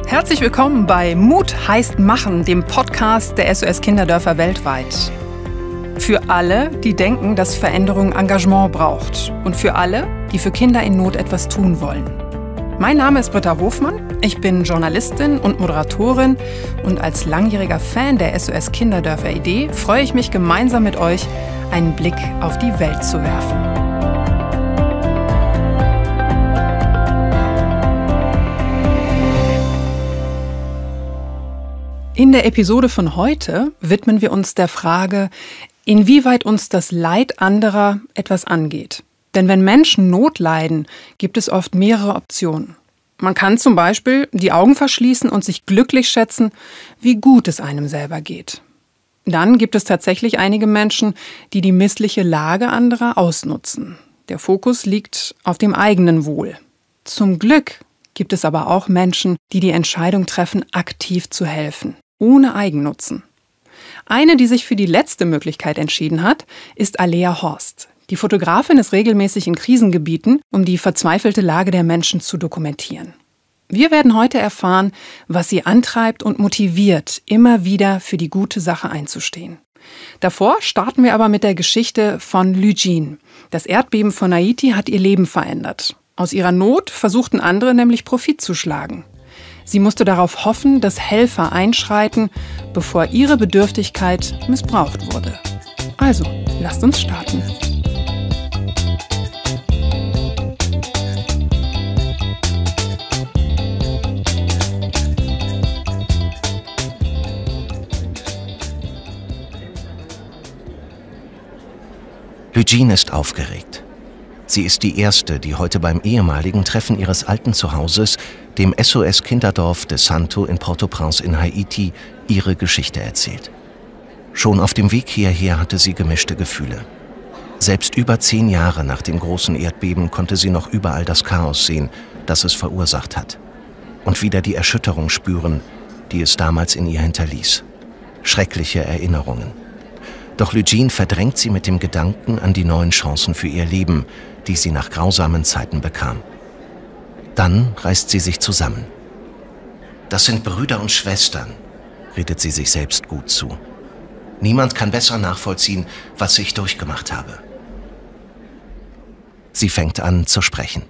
Herzlich willkommen bei Mut heißt Machen, dem Podcast der SOS Kinderdörfer weltweit. Für alle, die denken, dass Veränderung Engagement braucht. Und für alle, die für Kinder in Not etwas tun wollen. Mein Name ist Britta Hofmann, ich bin Journalistin und Moderatorin und als langjähriger Fan der SOS Kinderdörfer Idee freue ich mich, gemeinsam mit euch einen Blick auf die Welt zu werfen. In der Episode von heute widmen wir uns der Frage, inwieweit uns das Leid anderer etwas angeht. Denn wenn Menschen Not leiden, gibt es oft mehrere Optionen. Man kann zum Beispiel die Augen verschließen und sich glücklich schätzen, wie gut es einem selber geht. Dann gibt es tatsächlich einige Menschen, die die missliche Lage anderer ausnutzen. Der Fokus liegt auf dem eigenen Wohl. Zum Glück gibt es aber auch Menschen, die die Entscheidung treffen, aktiv zu helfen, ohne Eigennutzen. Eine, die sich für die letzte Möglichkeit entschieden hat, ist Alea Horst. Die Fotografin ist regelmäßig in Krisengebieten, um die verzweifelte Lage der Menschen zu dokumentieren. Wir werden heute erfahren, was sie antreibt und motiviert, immer wieder für die gute Sache einzustehen. Davor starten wir aber mit der Geschichte von Lugine. Das Erdbeben von Haiti hat ihr Leben verändert. Aus ihrer Not versuchten andere nämlich Profit zu schlagen. Sie musste darauf hoffen, dass Helfer einschreiten, bevor ihre Bedürftigkeit missbraucht wurde. Also, lasst uns starten. Lugine ist aufgeregt. Sie ist die Erste, die heute beim ehemaligen Treffen ihres alten Zuhauses, dem SOS Kinderdorf de Santo in Port-au-Prince in Haiti, ihre Geschichte erzählt. Schon auf dem Weg hierher hatte sie gemischte Gefühle. Selbst über 10 Jahre nach dem großen Erdbeben konnte sie noch überall das Chaos sehen, das es verursacht hat. Und wieder die Erschütterung spüren, die es damals in ihr hinterließ. Schreckliche Erinnerungen. Doch Lugine verdrängt sie mit dem Gedanken an die neuen Chancen für ihr Leben, die sie nach grausamen Zeiten bekam. Dann reißt sie sich zusammen. Das sind Brüder und Schwestern, redet sie sich selbst gut zu. Niemand kann besser nachvollziehen, was ich durchgemacht habe. Sie fängt an zu sprechen.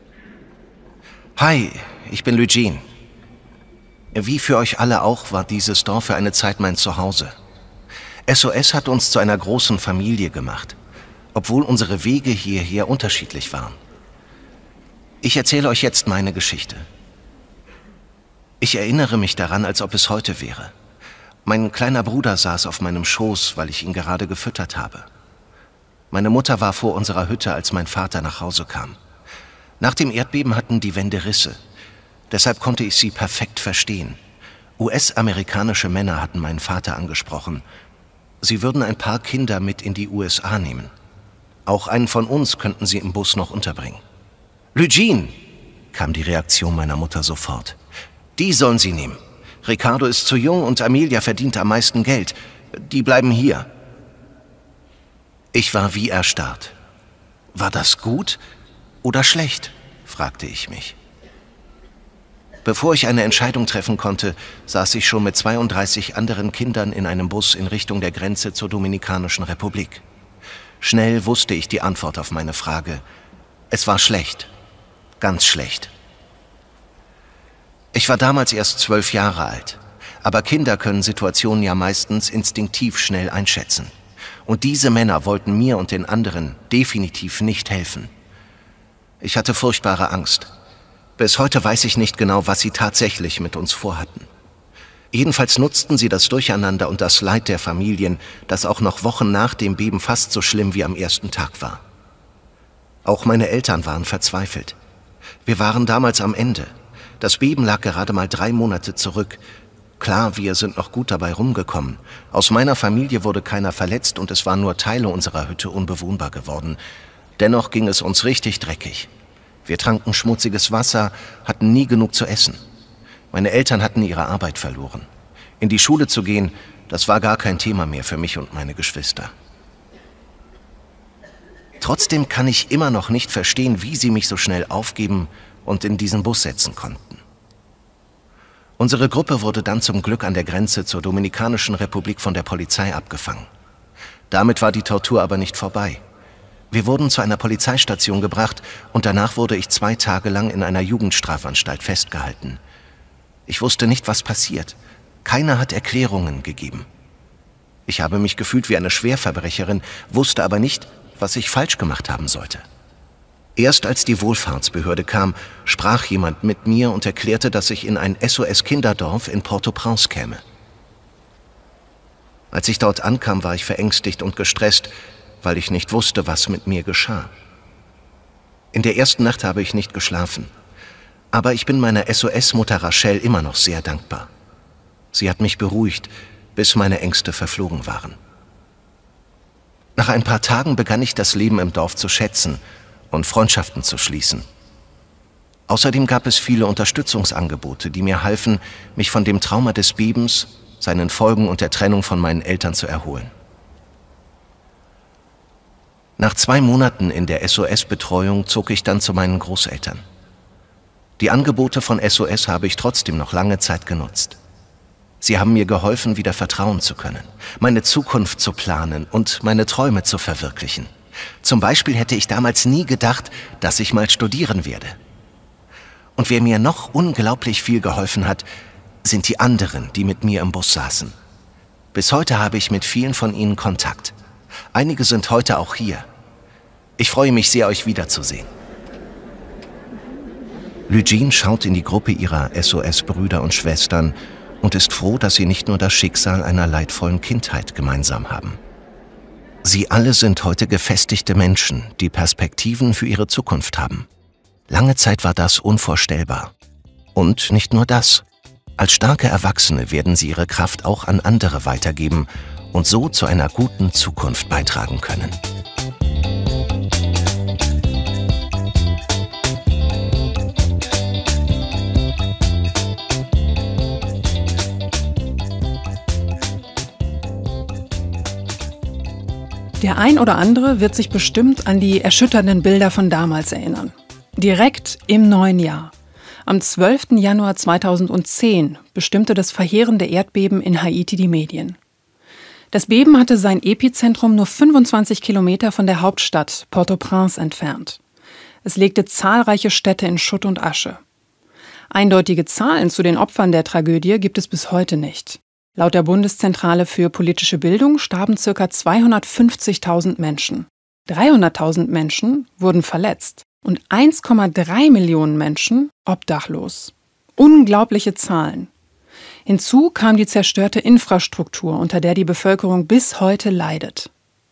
Hi, ich bin Lugine. Wie für euch alle auch war dieses Dorf für eine Zeit mein Zuhause. SOS hat uns zu einer großen Familie gemacht, obwohl unsere Wege hierher unterschiedlich waren. Ich erzähle euch jetzt meine Geschichte. Ich erinnere mich daran, als ob es heute wäre. Mein kleiner Bruder saß auf meinem Schoß, weil ich ihn gerade gefüttert habe. Meine Mutter war vor unserer Hütte, als mein Vater nach Hause kam. Nach dem Erdbeben hatten die Wände Risse. Deshalb konnte ich sie perfekt verstehen. US-amerikanische Männer hatten meinen Vater angesprochen. Sie würden ein paar Kinder mit in die USA nehmen. Auch einen von uns könnten sie im Bus noch unterbringen. Lugine, kam die Reaktion meiner Mutter sofort. Die sollen sie nehmen. Ricardo ist zu jung und Amelia verdient am meisten Geld. Die bleiben hier. Ich war wie erstarrt. War das gut oder schlecht? Fragte ich mich. Bevor ich eine Entscheidung treffen konnte, saß ich schon mit 32 anderen Kindern in einem Bus in Richtung der Grenze zur Dominikanischen Republik. Schnell wusste ich die Antwort auf meine Frage. Es war schlecht. Ganz schlecht. Ich war damals erst 12 Jahre alt. Aber Kinder können Situationen ja meistens instinktiv schnell einschätzen. Und diese Männer wollten mir und den anderen definitiv nicht helfen. Ich hatte furchtbare Angst. Bis heute weiß ich nicht genau, was sie tatsächlich mit uns vorhatten. Jedenfalls nutzten sie das Durcheinander und das Leid der Familien, das auch noch Wochen nach dem Beben fast so schlimm wie am ersten Tag war. Auch meine Eltern waren verzweifelt. Wir waren damals am Ende. Das Beben lag gerade mal 3 Monate zurück. Klar, wir sind noch gut dabei rumgekommen. Aus meiner Familie wurde keiner verletzt und es waren nur Teile unserer Hütte unbewohnbar geworden. Dennoch ging es uns richtig dreckig. Wir tranken schmutziges Wasser, hatten nie genug zu essen. Meine Eltern hatten ihre Arbeit verloren. In die Schule zu gehen, das war gar kein Thema mehr für mich und meine Geschwister. Trotzdem kann ich immer noch nicht verstehen, wie sie mich so schnell aufgeben und in diesen Bus setzen konnten. Unsere Gruppe wurde dann zum Glück an der Grenze zur Dominikanischen Republik von der Polizei abgefangen. Damit war die Tortur aber nicht vorbei. Wir wurden zu einer Polizeistation gebracht und danach wurde ich 2 Tage lang in einer Jugendstrafanstalt festgehalten. Ich wusste nicht, was passiert. Keiner hat Erklärungen gegeben. Ich habe mich gefühlt wie eine Schwerverbrecherin, wusste aber nicht, was ich falsch gemacht haben sollte. Erst als die Wohlfahrtsbehörde kam, sprach jemand mit mir und erklärte, dass ich in ein SOS-Kinderdorf in Port-au-Prince käme. Als ich dort ankam, war ich verängstigt und gestresst, weil ich nicht wusste, was mit mir geschah. In der ersten Nacht habe ich nicht geschlafen. Aber ich bin meiner SOS-Mutter Rachel immer noch sehr dankbar. Sie hat mich beruhigt, bis meine Ängste verflogen waren. Nach ein paar Tagen begann ich das Leben im Dorf zu schätzen und Freundschaften zu schließen. Außerdem gab es viele Unterstützungsangebote, die mir halfen, mich von dem Trauma des Bebens, seinen Folgen und der Trennung von meinen Eltern zu erholen. Nach 2 Monaten in der SOS-Betreuung zog ich dann zu meinen Großeltern. Die Angebote von SOS habe ich trotzdem noch lange Zeit genutzt. Sie haben mir geholfen, wieder vertrauen zu können, meine Zukunft zu planen und meine Träume zu verwirklichen. Zum Beispiel hätte ich damals nie gedacht, dass ich mal studieren werde. Und wer mir noch unglaublich viel geholfen hat, sind die anderen, die mit mir im Bus saßen. Bis heute habe ich mit vielen von ihnen Kontakt. Einige sind heute auch hier. Ich freue mich sehr, euch wiederzusehen. Lugene schaut in die Gruppe ihrer SOS-Brüder und Schwestern und ist froh, dass sie nicht nur das Schicksal einer leidvollen Kindheit gemeinsam haben. Sie alle sind heute gefestigte Menschen, die Perspektiven für ihre Zukunft haben. Lange Zeit war das unvorstellbar. Und nicht nur das. Als starke Erwachsene werden sie ihre Kraft auch an andere weitergeben und so zu einer guten Zukunft beitragen können. Der ein oder andere wird sich bestimmt an die erschütternden Bilder von damals erinnern. Direkt im neuen Jahr. Am 12. Januar 2010 bestimmte das verheerende Erdbeben in Haiti die Medien. Das Beben hatte sein Epizentrum nur 25 Kilometer von der Hauptstadt Port-au-Prince entfernt. Es legte zahlreiche Städte in Schutt und Asche. Eindeutige Zahlen zu den Opfern der Tragödie gibt es bis heute nicht. Laut der Bundeszentrale für politische Bildung starben ca. 250.000 Menschen. 300.000 Menschen wurden verletzt und 1,3 Millionen Menschen obdachlos. Unglaubliche Zahlen. Hinzu kam die zerstörte Infrastruktur, unter der die Bevölkerung bis heute leidet.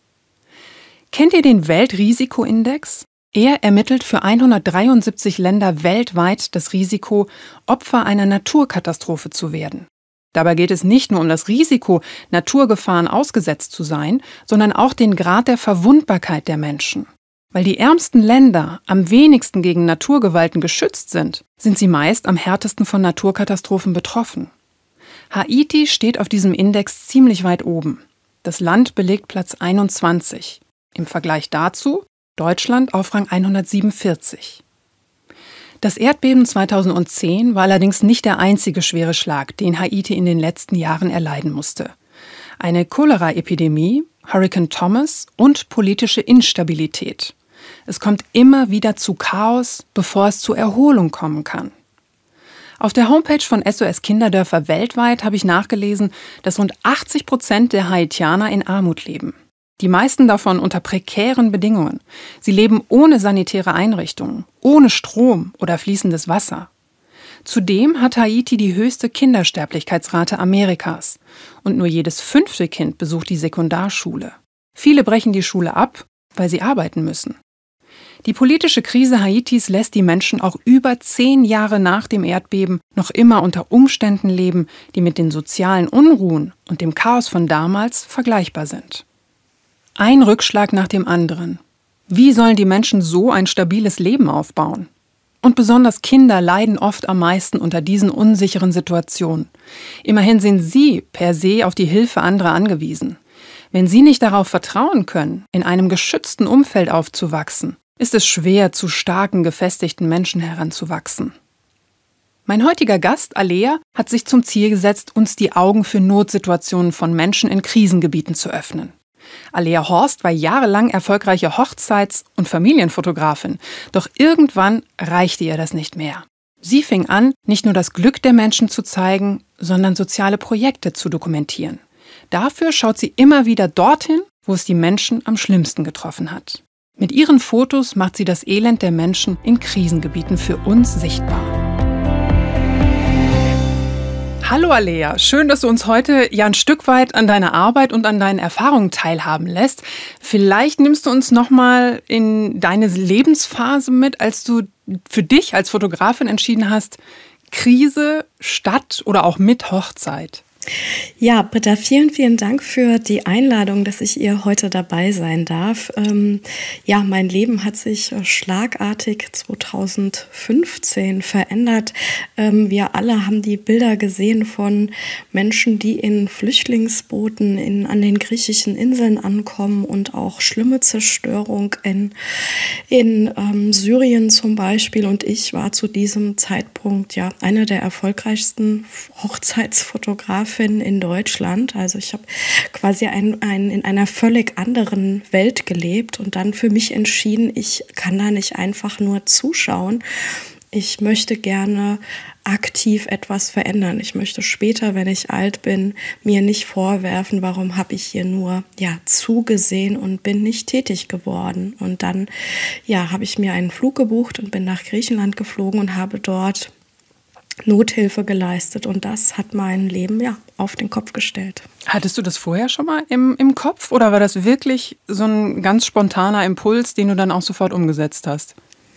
Kennt ihr den Weltrisikoindex? Er ermittelt für 173 Länder weltweit das Risiko, Opfer einer Naturkatastrophe zu werden. Dabei geht es nicht nur um das Risiko, Naturgefahren ausgesetzt zu sein, sondern auch den Grad der Verwundbarkeit der Menschen. Weil die ärmsten Länder am wenigsten gegen Naturgewalten geschützt sind, sind sie meist am härtesten von Naturkatastrophen betroffen. Haiti steht auf diesem Index ziemlich weit oben. Das Land belegt Platz 21. Im Vergleich dazu Deutschland auf Rang 147. Das Erdbeben 2010 war allerdings nicht der einzige schwere Schlag, den Haiti in den letzten Jahren erleiden musste. Eine Cholera-Epidemie, Hurrikan Thomas und politische Instabilität. Es kommt immer wieder zu Chaos, bevor es zur Erholung kommen kann. Auf der Homepage von SOS Kinderdörfer weltweit habe ich nachgelesen, dass rund 80% der Haitianer in Armut leben. Die meisten davon unter prekären Bedingungen. Sie leben ohne sanitäre Einrichtungen, ohne Strom oder fließendes Wasser. Zudem hat Haiti die höchste Kindersterblichkeitsrate Amerikas und nur jedes 5. Kind besucht die Sekundarschule. Viele brechen die Schule ab, weil sie arbeiten müssen. Die politische Krise Haitis lässt die Menschen auch über 10 Jahre nach dem Erdbeben noch immer unter Umständen leben, die mit den sozialen Unruhen und dem Chaos von damals vergleichbar sind. Ein Rückschlag nach dem anderen. Wie sollen die Menschen so ein stabiles Leben aufbauen? Und besonders Kinder leiden oft am meisten unter diesen unsicheren Situationen. Immerhin sind sie per se auf die Hilfe anderer angewiesen. Wenn sie nicht darauf vertrauen können, in einem geschützten Umfeld aufzuwachsen, ist es schwer, zu starken, gefestigten Menschen heranzuwachsen. Mein heutiger Gast, Alea, hat sich zum Ziel gesetzt, uns die Augen für Notsituationen von Menschen in Krisengebieten zu öffnen. Alea Horst war jahrelang erfolgreiche Hochzeits- und Familienfotografin. Doch irgendwann reichte ihr das nicht mehr. Sie fing an, nicht nur das Glück der Menschen zu zeigen, sondern soziale Projekte zu dokumentieren. Dafür schaut sie immer wieder dorthin, wo es die Menschen am schlimmsten getroffen hat. Mit ihren Fotos macht sie das Elend der Menschen in Krisengebieten für uns sichtbar. Hallo Alea, schön, dass du uns heute ja ein Stück weit an deiner Arbeit und an deinen Erfahrungen teilhaben lässt. Vielleicht nimmst du uns nochmal in deine Lebensphase mit, als du für dich als Fotografin entschieden hast, Krise statt oder auch mit Hochzeit. Ja, Britta, vielen Dank für die Einladung, dass ich hier heute dabei sein darf. Mein Leben hat sich schlagartig 2015 verändert. Wir alle haben die Bilder gesehen von Menschen, die in Flüchtlingsbooten an den griechischen Inseln ankommen und auch schlimme Zerstörung in Syrien zum Beispiel. Und ich war zu diesem Zeitpunkt eine der erfolgreichsten Hochzeitsfotografen in Deutschland. Also ich habe quasi in einer völlig anderen Welt gelebt und dann für mich entschieden, ich kann da nicht einfach nur zuschauen. Ich möchte gerne aktiv etwas verändern. Ich möchte später, wenn ich alt bin, mir nicht vorwerfen, warum habe ich hier nur zugesehen und bin nicht tätig geworden. Und dann habe ich mir einen Flug gebucht und bin nach Griechenland geflogen und habe dort Nothilfe geleistet und das hat mein Leben auf den Kopf gestellt. Hattest du das vorher schon mal im Kopf oder war das wirklich so ein ganz spontaner Impuls, den du dann auch sofort umgesetzt hast?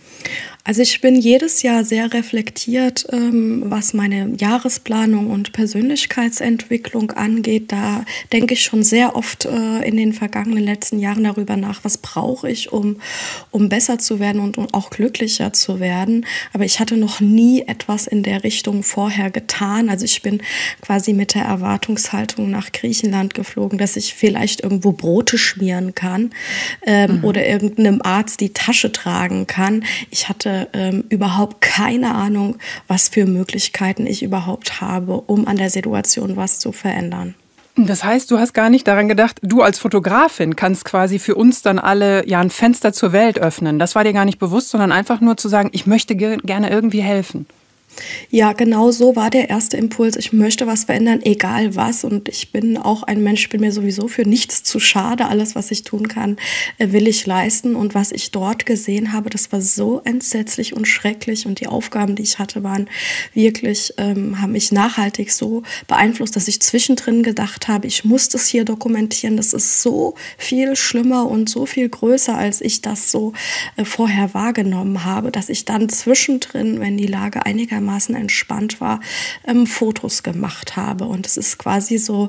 Also ich bin jedes Jahr sehr reflektiert, was meine Jahresplanung und Persönlichkeitsentwicklung angeht. Da denke ich schon sehr oft in den vergangenen letzten Jahren darüber nach, was brauche ich, um besser zu werden und um auch glücklicher zu werden. Aber ich hatte noch nie etwas in der Richtung vorher getan. Also ich bin quasi mit der Erwartungshaltung nach Griechenland geflogen, dass ich vielleicht irgendwo Brote schmieren kann oder irgendeinem Arzt die Tasche tragen kann. Ich hatte überhaupt keine Ahnung, was für Möglichkeiten ich überhaupt habe, um an der Situation was zu verändern. Das heißt, du hast gar nicht daran gedacht, du als Fotografin kannst quasi für uns dann alle ein Fenster zur Welt öffnen. Das war dir gar nicht bewusst, sondern einfach nur zu sagen, ich möchte gerne irgendwie helfen. Ja, genau so war der erste Impuls. Ich möchte was verändern, egal was. Und ich bin auch ein Mensch, ich bin mir sowieso für nichts zu schade. Alles, was ich tun kann, will ich leisten. Und was ich dort gesehen habe, das war so entsetzlich und schrecklich. Und die Aufgaben, die ich hatte, waren wirklich, haben mich nachhaltig so beeinflusst, dass ich zwischendrin gedacht habe, ich muss das hier dokumentieren. Das ist so viel schlimmer und so viel größer, als ich das so vorher wahrgenommen habe, dass ich dann zwischendrin, wenn die Lage einigermaßen entspannt war, Fotos gemacht habe. Und es ist quasi so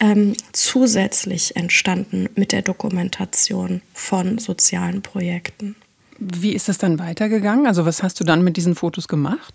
zusätzlich entstanden mit der Dokumentation von sozialen Projekten. Wie ist das dann weitergegangen? Also was hast du dann mit diesen Fotos gemacht?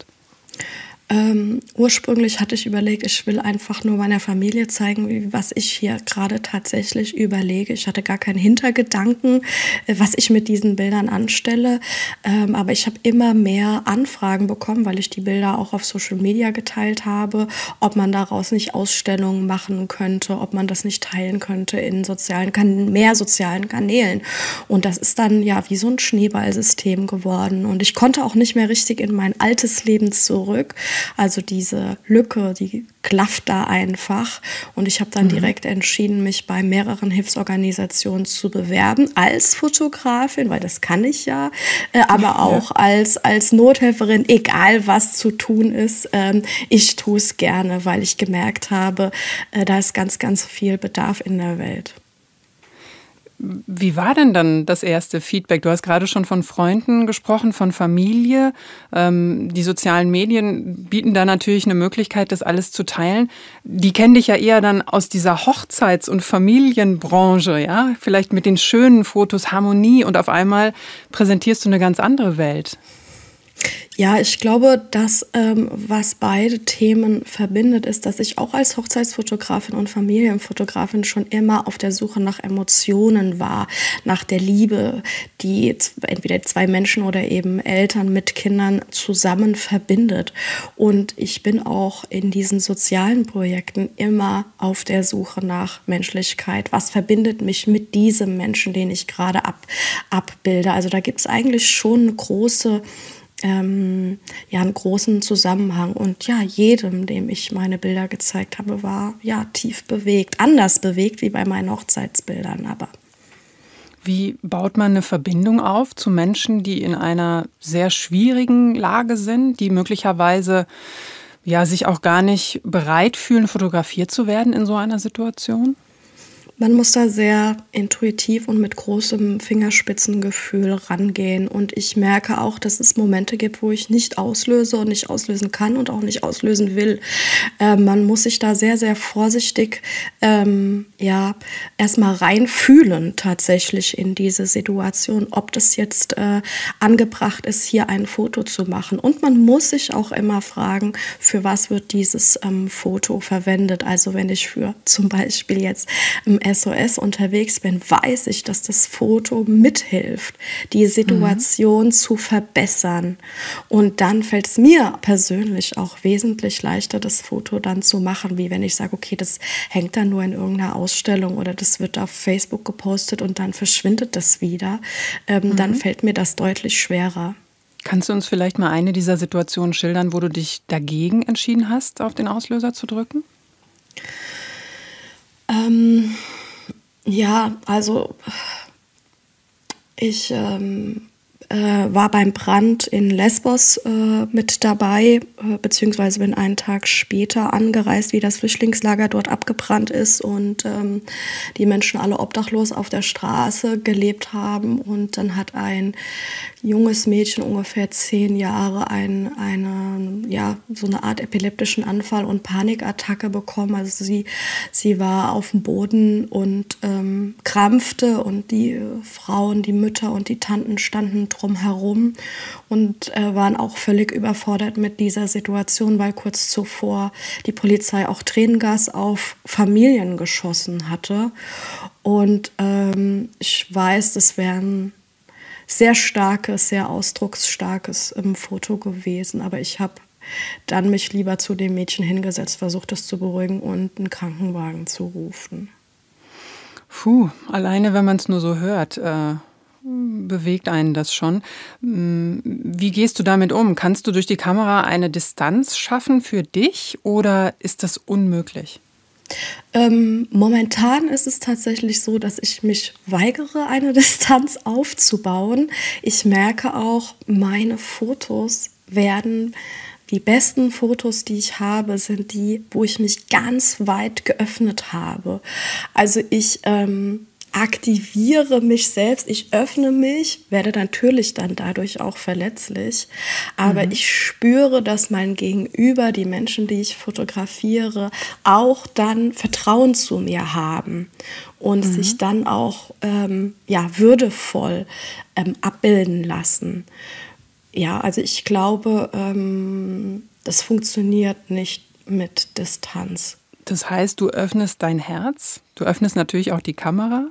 Ursprünglich hatte ich überlegt, ich will einfach nur meiner Familie zeigen, was ich hier gerade tatsächlich überlege. Ich hatte gar keinen Hintergedanken, was ich mit diesen Bildern anstelle. Aber ich habe immer mehr Anfragen bekommen, weil ich die Bilder auch auf Social Media geteilt habe, ob man daraus nicht Ausstellungen machen könnte, ob man das nicht teilen könnte in mehr sozialen Kanälen. Und das ist dann wie so ein Schneeballsystem geworden. Und ich konnte auch nicht mehr richtig in mein altes Leben zurück. Also diese Lücke, die klafft da einfach. Und ich habe dann direkt entschieden, mich bei mehreren Hilfsorganisationen zu bewerben als Fotografin, weil das kann ich aber auch als Nothelferin, egal was zu tun ist. Ich tue es gerne, weil ich gemerkt habe, da ist ganz, ganz viel Bedarf in der Welt. Wie war denn dann das erste Feedback? Du hast gerade schon von Freunden gesprochen, von Familie. Die sozialen Medien bieten da natürlich eine Möglichkeit, das alles zu teilen. Die kennen dich ja eher dann aus dieser Hochzeits- und Familienbranche, ja? Vielleicht mit den schönen Fotos, Harmonie und auf einmal präsentierst du eine ganz andere Welt. Ja, ich glaube, dass was beide Themen verbindet, ist, dass ich auch als Hochzeitsfotografin und Familienfotografin schon immer auf der Suche nach Emotionen war, nach der Liebe, die entweder zwei Menschen oder eben Eltern mit Kindern zusammen verbindet. Und ich bin auch in diesen sozialen Projekten immer auf der Suche nach Menschlichkeit. Was verbindet mich mit diesem Menschen, den ich gerade abbilde? Also da gibt es eigentlich schon eine große einen großen Zusammenhang. Und ja, jedem, dem ich meine Bilder gezeigt habe, war ja tief bewegt. Anders bewegt wie bei meinen Hochzeitsbildern aber. Wie baut man eine Verbindung auf zu Menschen, die in einer sehr schwierigen Lage sind, die möglicherweise sich auch gar nicht bereit fühlen, fotografiert zu werden in so einer Situation? Man muss da sehr intuitiv und mit großem Fingerspitzengefühl rangehen. Und ich merke auch, dass es Momente gibt, wo ich nicht auslöse und nicht auslösen kann und auch nicht auslösen will. Man muss sich da sehr, sehr vorsichtig erstmal reinfühlen tatsächlich in diese Situation, ob das jetzt angebracht ist, hier ein Foto zu machen. Und man muss sich auch immer fragen, für was wird dieses Foto verwendet. Also wenn ich für zum Beispiel jetzt SOS unterwegs bin, weiß ich, dass das Foto mithilft, die Situation zu verbessern. Und dann fällt es mir persönlich auch wesentlich leichter, das Foto dann zu machen, wie wenn ich sage, okay, das hängt dann nur in irgendeiner Ausstellung oder das wird auf Facebook gepostet und dann verschwindet das wieder. Dann fällt mir das deutlich schwerer. Kannst du uns vielleicht mal eine dieser Situationen schildern, wo du dich dagegen entschieden hast, auf den Auslöser zu drücken? Also ich war beim Brand in Lesbos mit dabei, beziehungsweise bin einen Tag später angereist, wie das Flüchtlingslager dort abgebrannt ist und die Menschen alle obdachlos auf der Straße gelebt haben. Und dann hat ein junges Mädchen, ungefähr 10 Jahre, so eine Art epileptischen Anfall und Panikattacke bekommen. Also sie war auf dem Boden und krampfte und die Frauen, die Mütter und die Tanten standen drumherum und waren auch völlig überfordert mit dieser Situation, weil kurz zuvor die Polizei auch Tränengas auf Familien geschossen hatte. Und ich weiß, das wäre ein sehr starkes, sehr ausdrucksstarkes Foto gewesen. Aber ich habe dann mich lieber zu dem Mädchen hingesetzt, versucht es zu beruhigen und einen Krankenwagen zu rufen. Alleine wenn man es nur so hört, bewegt einen das schon. Wie gehst du damit um? Kannst du durch die Kamera eine Distanz schaffen für dich oder ist das unmöglich? Momentan ist es tatsächlich so, dass ich mich weigere, eine Distanz aufzubauen. Ich merke auch, meine Fotos die besten Fotos, die ich habe, sind die, wo ich mich ganz weit geöffnet habe. Also ich aktiviere mich selbst, ich öffne mich, werde natürlich dann dadurch auch verletzlich, aber ich spüre, dass mein Gegenüber, die Menschen, die ich fotografiere, auch dann Vertrauen zu mir haben und sich dann auch würdevoll abbilden lassen. Ja, also ich glaube, das funktioniert nicht mit Distanz. Das heißt, du öffnest dein Herz, du öffnest natürlich auch die Kamera.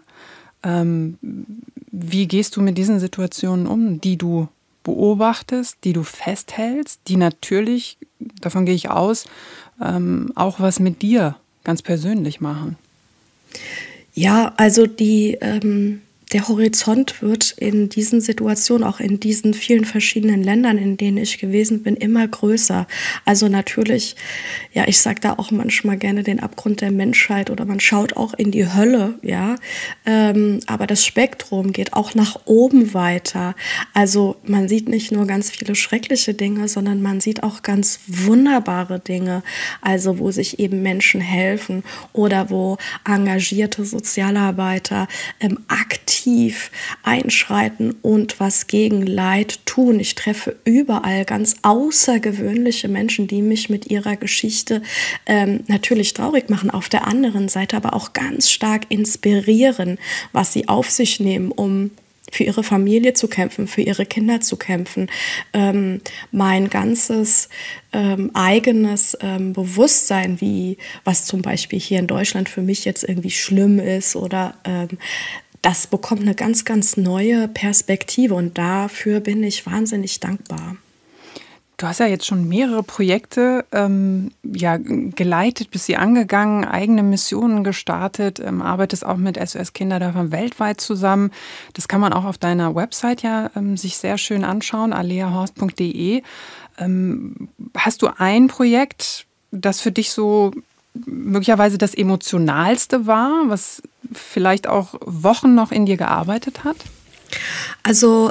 Wie gehst du mit diesen Situationen um, die du beobachtest, die du festhältst, die natürlich, davon gehe ich aus, auch was mit dir ganz persönlich machen? Ja, also der Horizont wird in diesen Situationen, auch in diesen vielen verschiedenen Ländern, in denen ich gewesen bin, immer größer. Also natürlich, ja, ich sage da auch manchmal gerne den Abgrund der Menschheit oder man schaut auch in die Hölle, ja. Aber das Spektrum geht auch nach oben weiter. Also man sieht nicht nur ganz viele schreckliche Dinge, sondern man sieht auch ganz wunderbare Dinge. Also wo sich eben Menschen helfen oder wo engagierte Sozialarbeiter aktiv einschreiten und was gegen Leid tun. Ich treffe überall ganz außergewöhnliche Menschen, die mich mit ihrer Geschichte natürlich traurig machen, auf der anderen Seite aber auch ganz stark inspirieren, was sie auf sich nehmen, um für ihre Familie zu kämpfen, für ihre Kinder zu kämpfen, mein ganzes eigenes Bewusstsein, wie was zum Beispiel hier in Deutschland für mich jetzt irgendwie schlimm ist oder das bekommt eine ganz, ganz neue Perspektive und dafür bin ich wahnsinnig dankbar. Du hast ja jetzt schon mehrere Projekte geleitet, bist sie angegangen, eigene Missionen gestartet, arbeitest auch mit SOS Kinderdörfern weltweit zusammen. Das kann man auch auf deiner Website sich sehr schön anschauen, aleahorst.de. Hast du ein Projekt, das für dich so möglicherweise das Emotionalste war, was vielleicht auch Wochen noch in dir gearbeitet hat? Also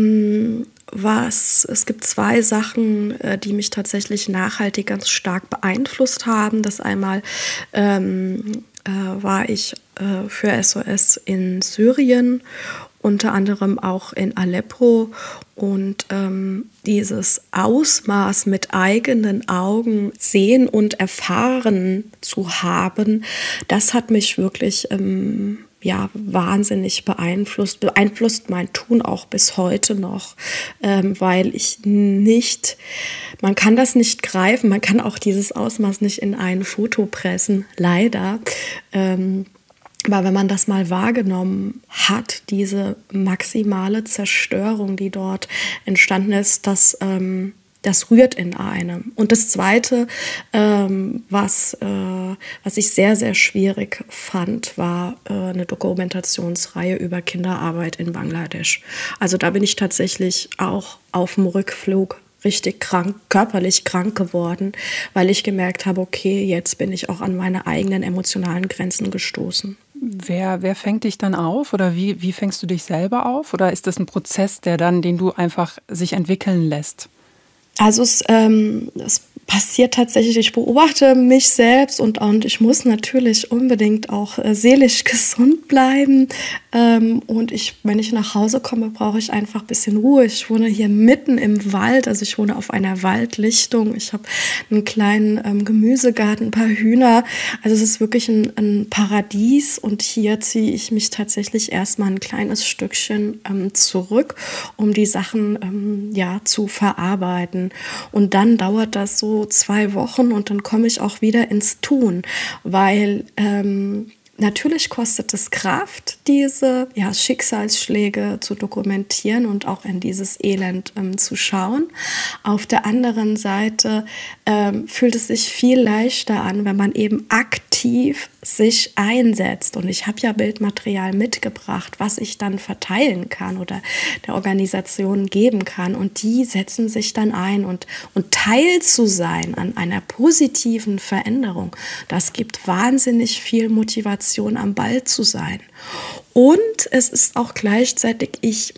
es gibt zwei Sachen, die mich tatsächlich nachhaltig ganz stark beeinflusst haben. Das einmal war ich für SOS in Syrien, unter anderem auch in Aleppo. Und dieses Ausmaß mit eigenen Augen sehen und erfahren zu haben, das hat mich wirklich wahnsinnig beeinflusst mein Tun auch bis heute noch, weil man kann das nicht greifen, man kann auch dieses Ausmaß nicht in ein Foto pressen, leider. Aber wenn man das mal wahrgenommen hat, diese maximale Zerstörung, die dort entstanden ist, das rührt in einem. Und das Zweite, was ich sehr, sehr schwierig fand, war eine Dokumentationsreihe über Kinderarbeit in Bangladesch. Also da bin ich tatsächlich auch auf dem Rückflug richtig körperlich krank geworden, weil ich gemerkt habe, okay, jetzt bin ich auch an meine eigenen emotionalen Grenzen gestoßen. Wer fängt dich dann auf oder wie fängst du dich selber auf? Oder ist das ein Prozess, den du einfach sich entwickeln lässt? Also es passiert tatsächlich, ich beobachte mich selbst und ich muss natürlich unbedingt auch seelisch gesund bleiben. Und wenn ich nach Hause komme, brauche ich einfach ein bisschen Ruhe. Ich wohne hier mitten im Wald, also ich wohne auf einer Waldlichtung. Ich habe einen kleinen Gemüsegarten, ein paar Hühner. Also es ist wirklich ein Paradies und hier ziehe ich mich tatsächlich erstmal ein kleines Stückchen zurück, um die Sachen zu verarbeiten. Und dann dauert das so 2 Wochen und dann komme ich auch wieder ins Tun, weil natürlich kostet es Kraft, diese Schicksalsschläge zu dokumentieren und auch in dieses Elend zu schauen. Auf der anderen Seite fühlt es sich viel leichter an, wenn man eben aktiv sich einsetzt. Und ich habe ja Bildmaterial mitgebracht, was ich dann verteilen kann oder der Organisation geben kann. Und die setzen sich dann ein. Und Teil zu sein an einer positiven Veränderung, das gibt wahnsinnig viel Motivation, am Ball zu sein. Und es ist auch gleichzeitig, ich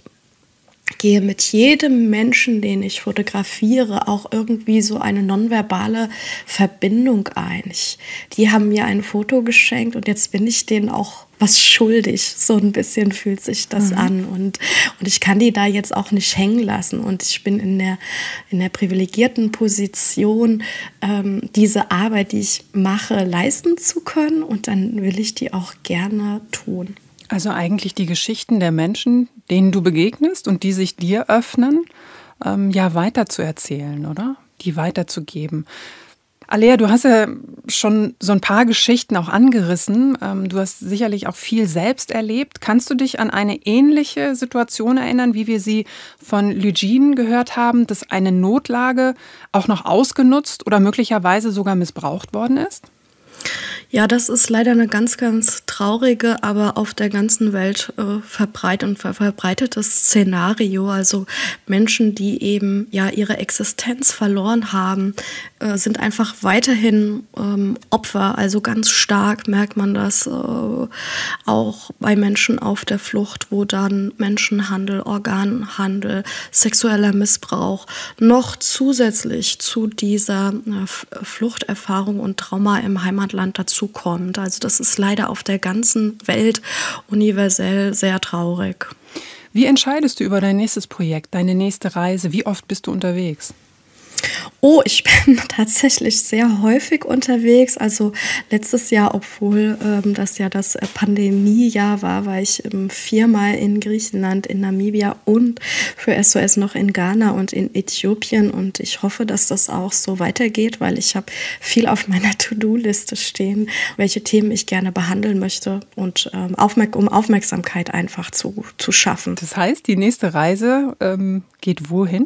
gehe mit jedem Menschen, den ich fotografiere, auch irgendwie so eine nonverbale Verbindung ein. Die haben mir ein Foto geschenkt und jetzt bin ich denen auch was schuldig. So ein bisschen fühlt sich das an. Und ich kann die da jetzt auch nicht hängen lassen. Und ich bin in der privilegierten Position, diese Arbeit, die ich mache, leisten zu können. Und dann will ich die auch gerne tun. Also eigentlich die Geschichten der Menschen, denen du begegnest und die sich dir öffnen, weiter zu erzählen, oder? Die weiterzugeben. Alea, du hast ja schon so ein paar Geschichten auch angerissen. Du hast sicherlich auch viel selbst erlebt. Kannst du dich an eine ähnliche Situation erinnern, wie wir sie von Lütjin gehört haben, dass eine Notlage auch noch ausgenutzt oder möglicherweise sogar missbraucht worden ist? Ja, das ist leider eine ganz, ganz traurige, aber auf der ganzen Welt verbreitetes Szenario. Also Menschen, die eben ihre Existenz verloren haben, sind einfach weiterhin Opfer. Also ganz stark merkt man das auch bei Menschen auf der Flucht, wo dann Menschenhandel, Organhandel, sexueller Missbrauch noch zusätzlich zu dieser Fluchterfahrung und Trauma im Heimatland dazu kommt. Also das ist leider auf der ganzen Welt universell sehr traurig. Wie entscheidest du über dein nächstes Projekt, deine nächste Reise? Wie oft bist du unterwegs? Oh, ich bin tatsächlich sehr häufig unterwegs. Also letztes Jahr, obwohl das ja das Pandemiejahr war ich 4-mal in Griechenland, in Namibia und für SOS noch in Ghana und in Äthiopien. Und ich hoffe, dass das auch so weitergeht, weil ich habe viel auf meiner To-Do-Liste stehen, welche Themen ich gerne behandeln möchte und um Aufmerksamkeit einfach zu schaffen. Das heißt, die nächste Reise geht wohin?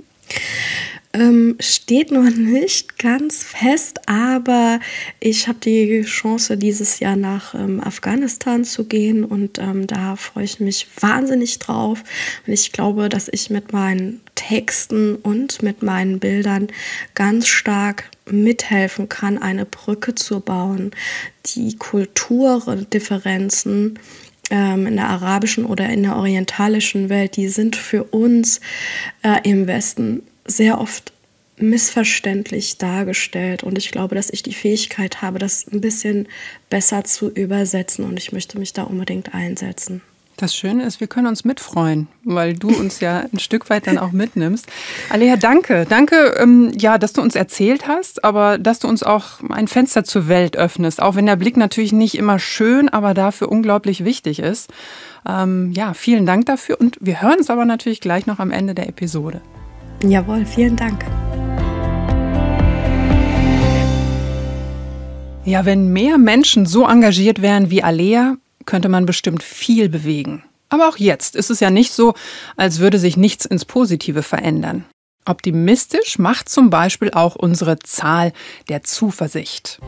Steht noch nicht ganz fest, aber ich habe die Chance, dieses Jahr nach Afghanistan zu gehen und da freue ich mich wahnsinnig drauf. Und ich glaube, dass ich mit meinen Texten und mit meinen Bildern ganz stark mithelfen kann, eine Brücke zu bauen, die Kulturdifferenzen in der arabischen oder in der orientalischen Welt, die sind für uns im Westen sehr oft missverständlich dargestellt. Und ich glaube, dass ich die Fähigkeit habe, das ein bisschen besser zu übersetzen. Und ich möchte mich da unbedingt einsetzen. Das Schöne ist, wir können uns mitfreuen, weil du uns ja ein Stück weit dann auch mitnimmst. Alea, danke. Danke, dass du uns erzählt hast, aber dass du uns auch ein Fenster zur Welt öffnest. Auch wenn der Blick natürlich nicht immer schön, aber dafür unglaublich wichtig ist. Vielen Dank dafür. Und wir hören uns aber natürlich gleich noch am Ende der Episode. Jawohl, vielen Dank. Ja, wenn mehr Menschen so engagiert wären wie Alea, könnte man bestimmt viel bewegen. Aber auch jetzt ist es ja nicht so, als würde sich nichts ins Positive verändern. Optimistisch macht zum Beispiel auch unsere Zahl der Zuversicht.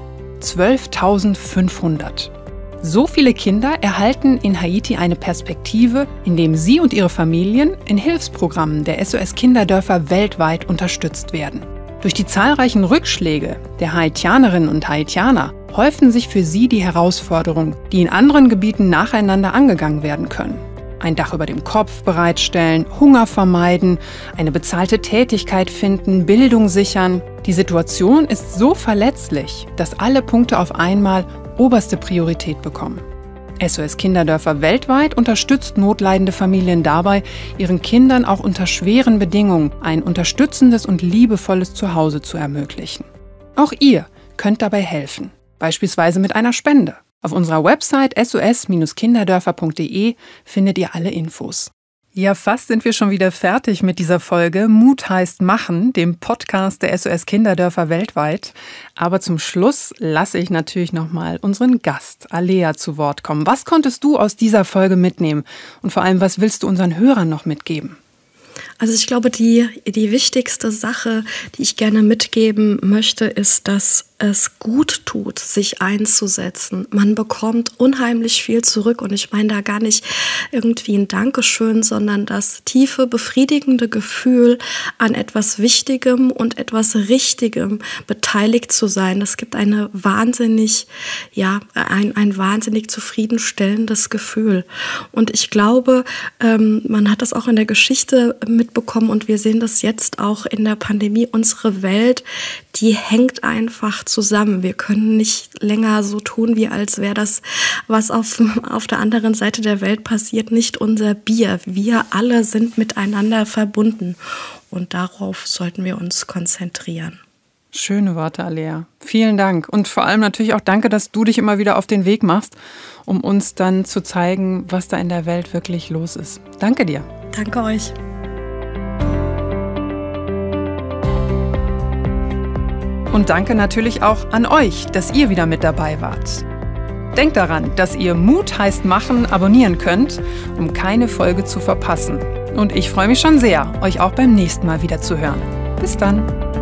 12.500. So viele Kinder erhalten in Haiti eine Perspektive, indem sie und ihre Familien in Hilfsprogrammen der SOS-Kinderdörfer weltweit unterstützt werden. Durch die zahlreichen Rückschläge der Haitianerinnen und Haitianer häufen sich für sie die Herausforderungen, die in anderen Gebieten nacheinander angegangen werden können. Ein Dach über dem Kopf bereitstellen, Hunger vermeiden, eine bezahlte Tätigkeit finden, Bildung sichern. Die Situation ist so verletzlich, dass alle Punkte auf einmal oberste Priorität bekommen. SOS Kinderdörfer weltweit unterstützt notleidende Familien dabei, ihren Kindern auch unter schweren Bedingungen ein unterstützendes und liebevolles Zuhause zu ermöglichen. Auch ihr könnt dabei helfen, beispielsweise mit einer Spende. Auf unserer Website sos-kinderdörfer.de findet ihr alle Infos. Ja, fast sind wir schon wieder fertig mit dieser Folge Mut heißt machen, dem Podcast der SOS Kinderdörfer weltweit. Aber zum Schluss lasse ich natürlich nochmal unseren Gast Alea zu Wort kommen. Was konntest du aus dieser Folge mitnehmen? Und vor allem, was willst du unseren Hörern noch mitgeben? Also ich glaube, die wichtigste Sache, die ich gerne mitgeben möchte, ist, dass es gut tut, sich einzusetzen. Man bekommt unheimlich viel zurück und ich meine da gar nicht irgendwie ein Dankeschön, sondern das tiefe, befriedigende Gefühl, an etwas Wichtigem und etwas Richtigem beteiligt zu sein. Das gibt ein wahnsinnig zufriedenstellendes Gefühl. Und ich glaube, man hat das auch in der Geschichte mitbekommen und wir sehen das jetzt auch in der Pandemie. Unsere Welt, die hängt einfach zusammen. Wir können nicht länger so tun, wie als wäre das, was auf der anderen Seite der Welt passiert, nicht unser Bier. Wir alle sind miteinander verbunden und darauf sollten wir uns konzentrieren. Schöne Worte, Alea. Vielen Dank. Und vor allem natürlich auch danke, dass du dich immer wieder auf den Weg machst, um uns dann zu zeigen, was da in der Welt wirklich los ist. Danke dir. Danke euch. Und danke natürlich auch an euch, dass ihr wieder mit dabei wart. Denkt daran, dass ihr Mut heißt machen abonnieren könnt, um keine Folge zu verpassen. Und ich freue mich schon sehr, euch auch beim nächsten Mal wieder zu hören. Bis dann.